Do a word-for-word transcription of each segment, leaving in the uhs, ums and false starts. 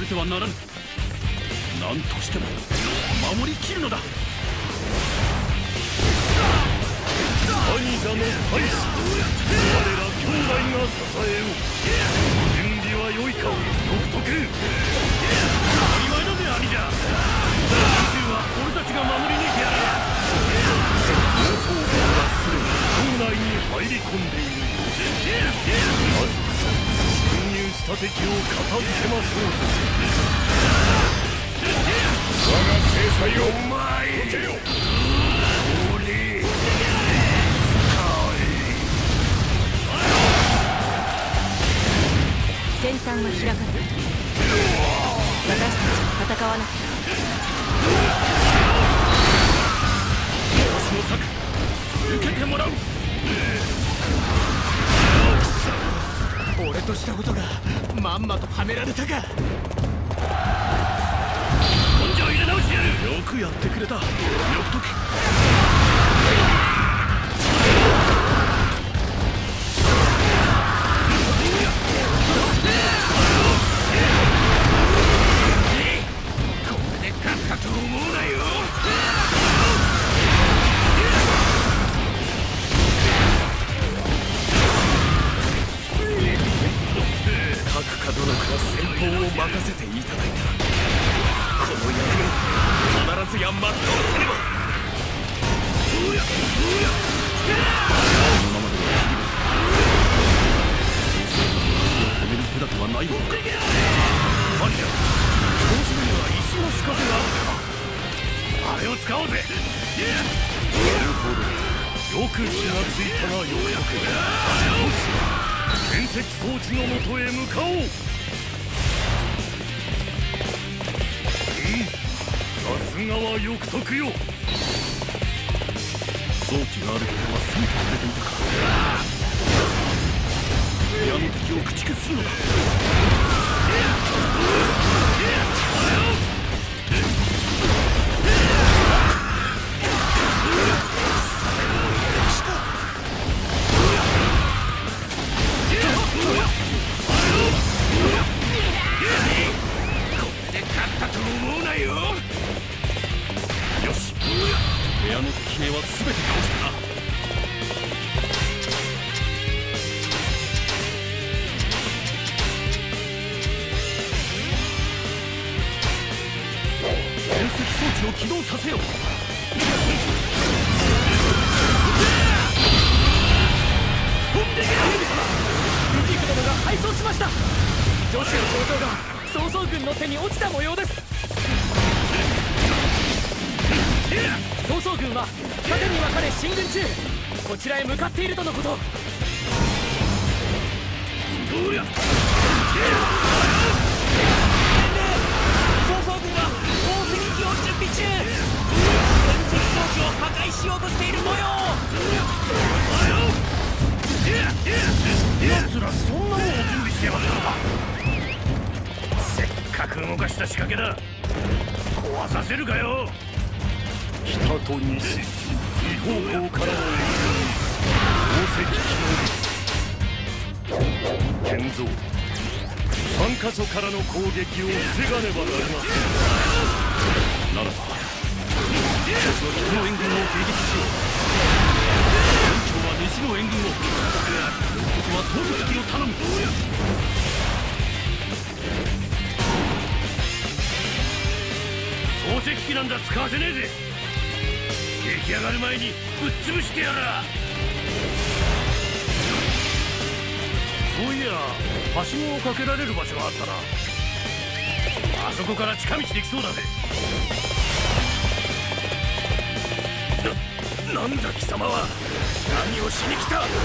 れてはならぬ。何としても守りきるのだ。 兄者の大使、我ら兄弟が支えよう。準備は良いか、独特。当たり前だぜ、兄者。宇宙は俺たちが守り抜いてやる。放送軍はすでに城内に入り込んでいるようです。まず侵入した敵を片付けましょう。我が制裁をお前どけよ。 先端は開かれる。私たち戦わなきゃ。 私の策受けてもらう。 俺としたことがまんまとはめられたか。 根性入れ直してやる。よくやってくれた。よくとき。 と思うなよ。各家殿から先鋒を任せていただいた。この役目必ずや全うせねば。このままでは止める手立てはないのか。マリア、調子には石の仕掛けがあるのか。あれを使おうぜ。なるほど、よく気がついたな。よくよく変石装置のもとへ向かおう。うん、さすがはよくとくよ。装置があることはすぐとされていたか。部屋の敵を駆逐するのだ。部屋の敵兵は全て倒したな。変石装置を起動させよう。 本で警備様、ルディク殿が敗走しました。女子の症状が曹操軍の手に落ちた模様です。曹操軍は二手に分かれ進軍中。こちらへ向かっているとのこと。 どりゃ。 曹操軍は砲撃機を準備中。変石装置を破壊しようとしている模様。 奴らそんなもんを準備してやがったのか。せっかく動かした仕掛けだ。壊させるかよ。北と西、二方向からの宝石機の建造、三箇所からの攻撃を防がねばなりません。 ならば私は北の援軍を迎撃しよう。艦長は西の援軍を、僕は投石機を頼む。投石機なんだ使わせねえぜ。出来上がる前にぶっ潰してやら。そういや、はしごをかけられる場所があったな。あそこから近道できそうだぜ。な、なんだ貴様は。何をしに来た。お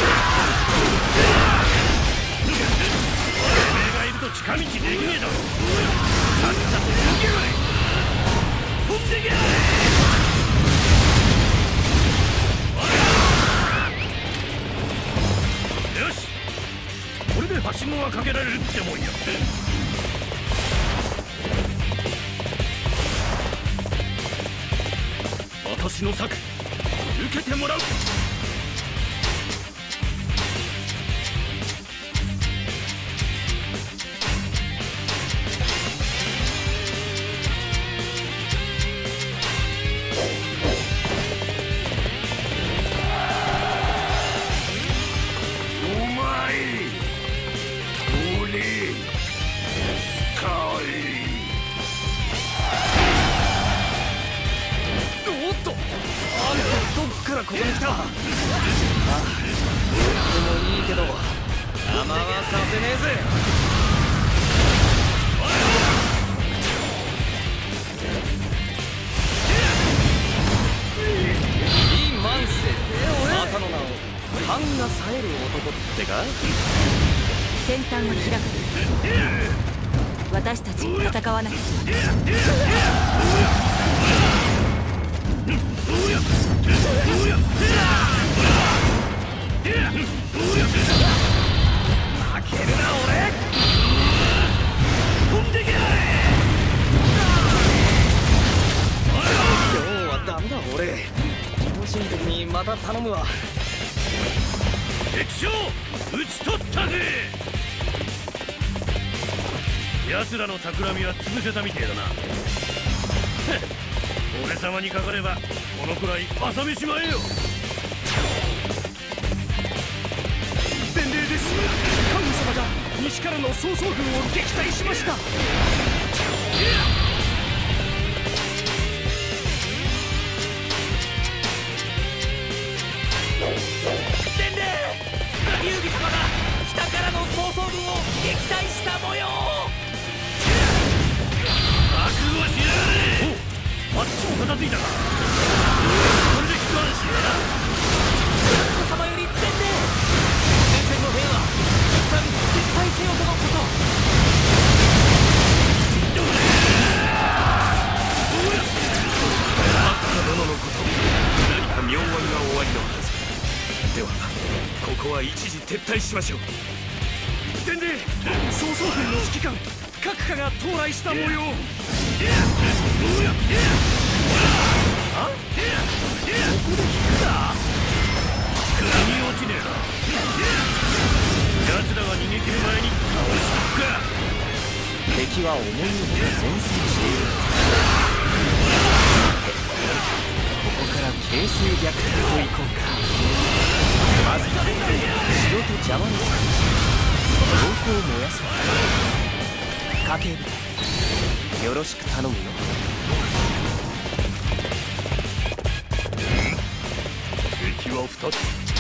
めえがいると近道できねえだろ。さっさと逃げろい。飛んでけ。よし、これではしごがかけられるってもんや。私の策受けてもらう。 ここに来た。ああ、でもいいけど邪魔はさせねえぜ。いいマンセまたの名を勘が冴える男ってか。 先端が開く。私たち戦わなきゃ。 負けるな俺。飛んでけ。 今日はダメだ俺。気持ちいい時にまた頼むわ。 敵将討ち取ったぜ。奴らの企みは潰せたみてえだな。俺様にかかればこのくらい朝飯前よ。 伝令です。神様が西からの曹操軍を撃退しました。伝令、劉備様が北からの曹操軍を撃退した模様。 覚悟しやがれ。お、あっちも片付いたか。これで一安心だな。 お様より伝令、前線の兵は一旦撤退せよとのこと。 あった殿のこと、何か妙案が終わりのはず。ではここは一時撤退しましょう。 伝令、曹操軍の指揮官閣下が到来した模様。あ？ここで聞くな。 何落ちねえな。奴らが逃げ切る前に倒しとくか。 敵は思いのほか前進している。ここから形勢逆転といこうか。まず城と邪魔の差両方燃やそう。家計部隊よろしく頼むよ。 敵は二つ。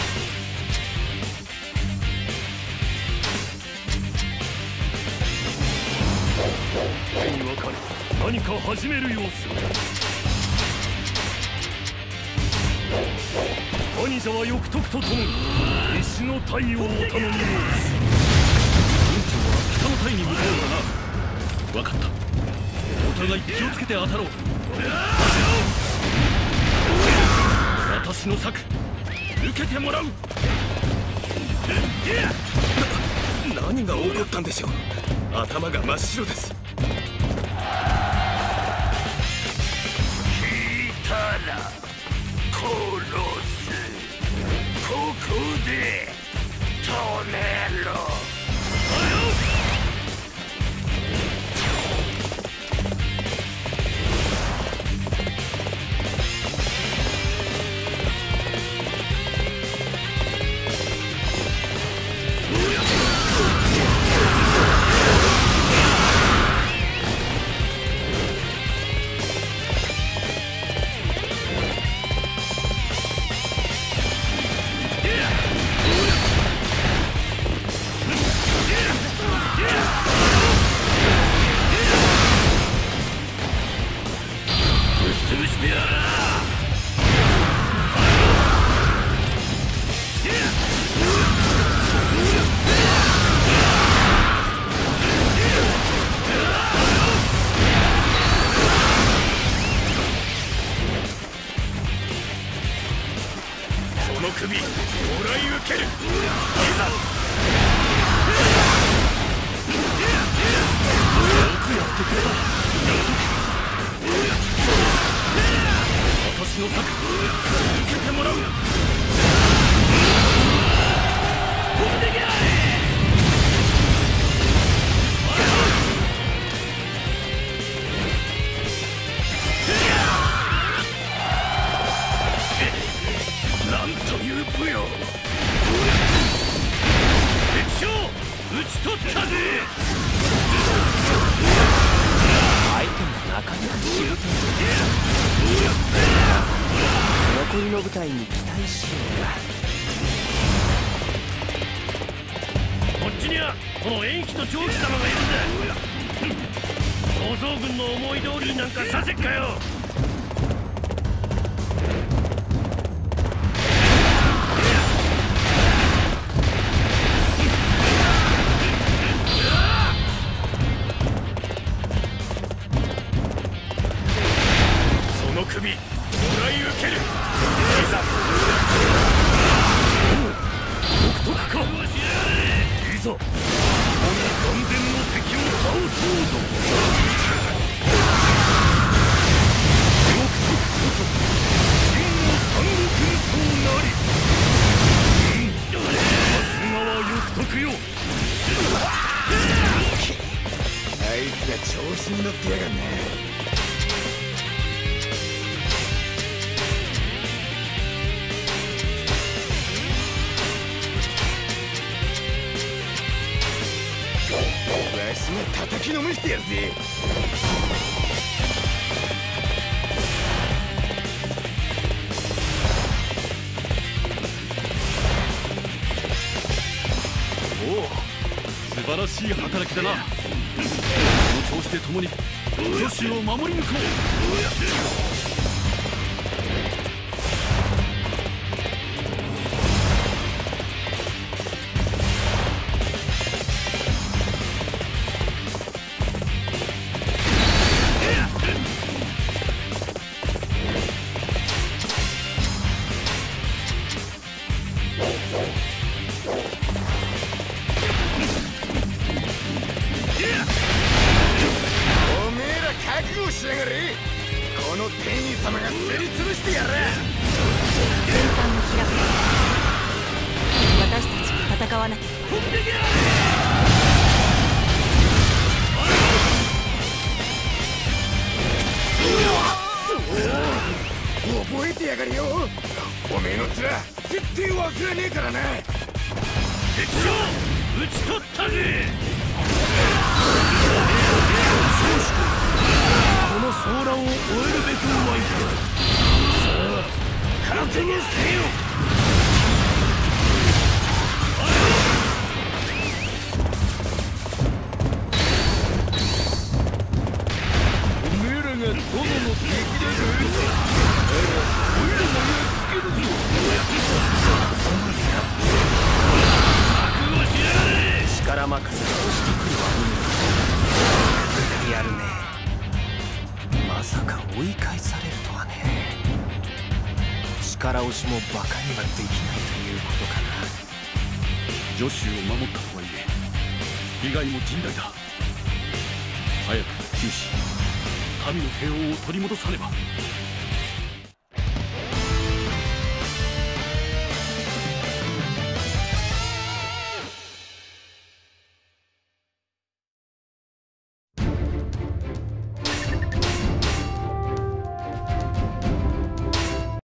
手に分かれ何か始める様子。兄者は欲得とともに西の太陽を頼み申す。 軍長は北の隊に向かうかな。分かった。お互い気をつけて当たろう。私の策受けてもらう。 な何が起こったんでしょう。頭が真っ白です。聞いたら殺す。ここで止めろ。首もらい受ける。いざよくやってくれた。私の策受けてもらう。飛んでけ。なんという武勇。敵将討ち取ったぜ。 相手もなかなかしぶとい。残りの部部隊に期待しようか。 こっちにはこの延期と長期様がいるんだ。曹操軍の思い通りになんかさせっかよ。その首もらい受ける。いざ独特か。いざ完全の敵を倒そうぞ。 あいつが調子に乗ってやがんね。わしが叩きのめしてやるぜ。 素晴らしい働きだな。この調子で共に女子を守り抜こう。 しやがれ。この天意様がすりつぶしてやる。 戦艦の開く。私たちも戦わなきゃ。 覚えてやがるよ。おめえの面絶対忘れねえからな。 敵将討ち取ったぜ。この騒乱を終えるべくまいと。さあ覚悟せよ。おめえらが殿の敵だぞ。おいらもやっつけるぞ。覚悟しやがれ。 力任せで押してくるわね。やるね。まさか追い返されるとはね。力押しもバカにはできないということかな。 女子を守ったとはいえ被害も甚大だ。早く九死民の平穏を取り戻さねば。